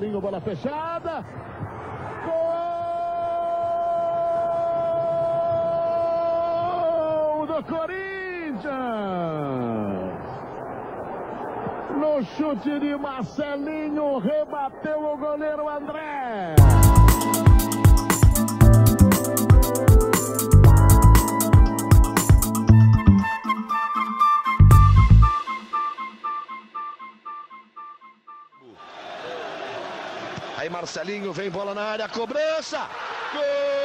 Marcelinho, bola fechada. Gol do Corinthians! No chute de Marcelinho, rebateu o goleiro André. Aí Marcelinho vem, bola na área, cobrança! Gol!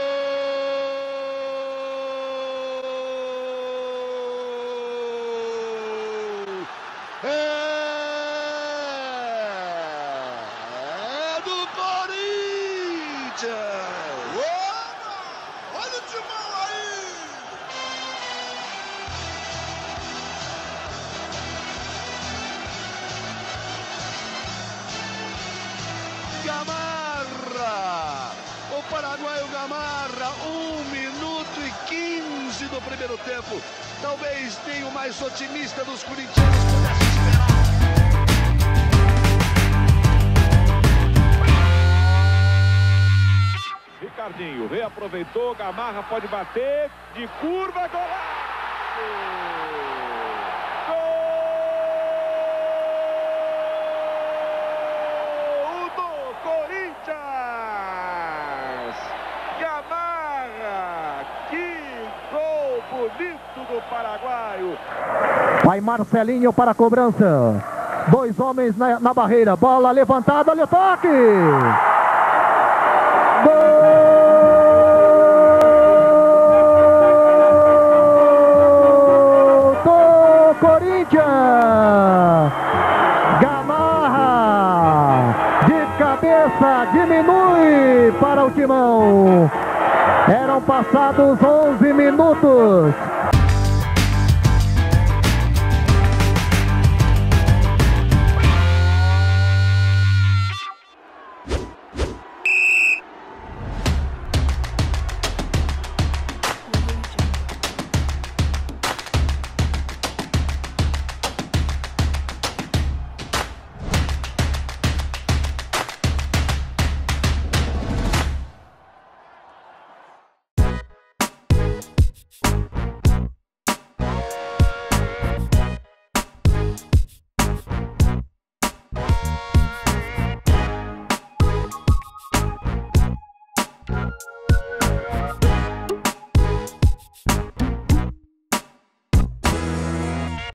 É do Corinthians! Olha o timão aí! Gamarra! O paraguaio Gamarra, 1 minuto e 15 do primeiro tempo. Talvez nem o mais otimista dos corintianos pudesse esperar. Ricardinho reaproveitou, Gamarra pode bater, de curva, golaço! Gamarra, que gol bonito do paraguaio. Vai Marcelinho para a cobrança. 2 homens na barreira. Bola levantada, olha o toque. Gol do Corinthians. Gamarra de cabeça diminui para o timão. Eram passados 11 minutos.